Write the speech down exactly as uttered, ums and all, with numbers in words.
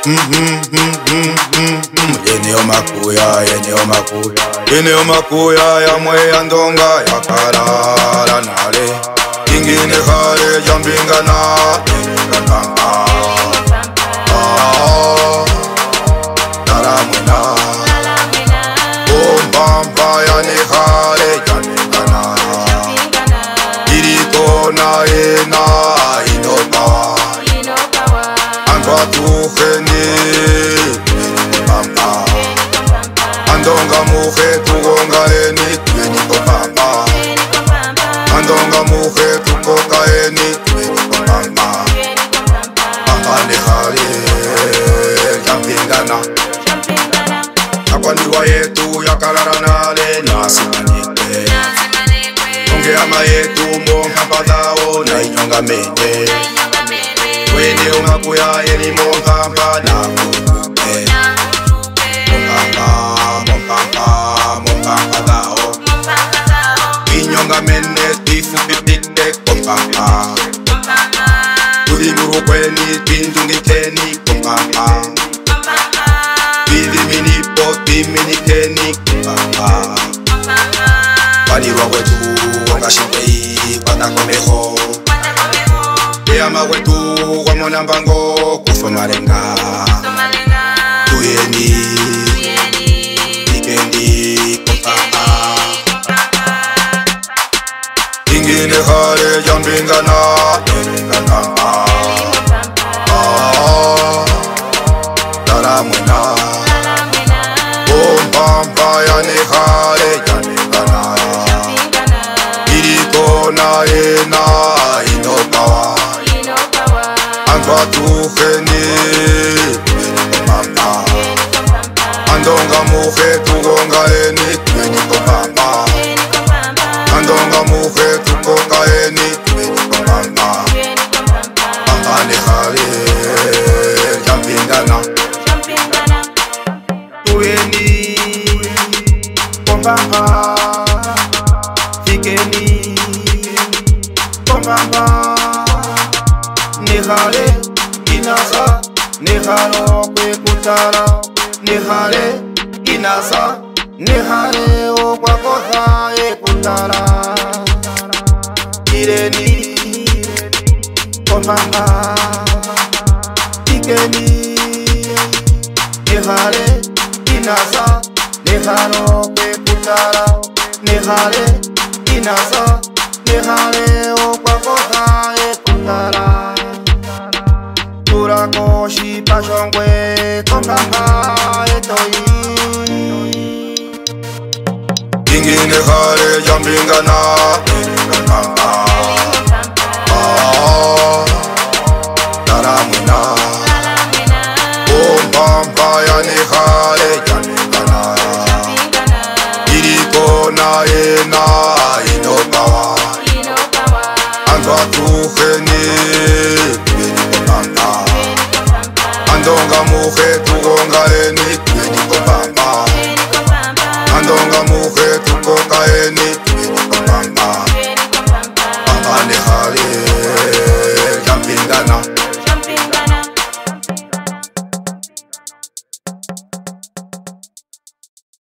Yeneo makuya, yeneo makuya, yeneo makuya ya mwe ya ndonga ya karara nale. Ingine kare jambingana, yeningapampa. Ah, taramwena. Ompampa ya ne kare jambingana. Irikona ena inopawa. Anfa tukheni. Andonga muhe tugonga eni tuweni kopamba. Andonga muhe tukoka eni tuweni kopamba. Pamba ne hale jampingana. Akwaniwa yetu ya karara nale nasi manikwe. Onge ama yetu monga padao na inyonga mene. Wene umakuya eni monga mpa na kukupe. Inyonga mene tifu pipite kompapa. Tulimuru kweni tindungi teni kompapa. Bivi minipo timini teni kompapa. Panirwa wetu wangashindei watakomeho. Eyama wetu wamona mbango kusomalenga. Tuyeni ingine kare jambingana, yeningapampa. Ah, taramwena. Ompampa ya ne kare jambingana. Irikona ena inopawa. Anfa tukheni yeningapampa. Andonga muhe tugonga eni tuweni kopamba. Andonga muhe tukoka eni tuweni kopamba. Pamba ne hale jampingana. Tuweni kopamba. Fikeni kopamba. Ne hale inasa. Ne halo kwe kutara. Ne hale inasa. Ne hale o kwa kosa e kutara. Ireni kompamba. Ikeni ne hale inasa. Ne halo kwe kutara. Ne hale inasa. Ne hale o kwa kosa e kutara. Turako shipa shongwe kompamba etoi. Ingine kare jambingana.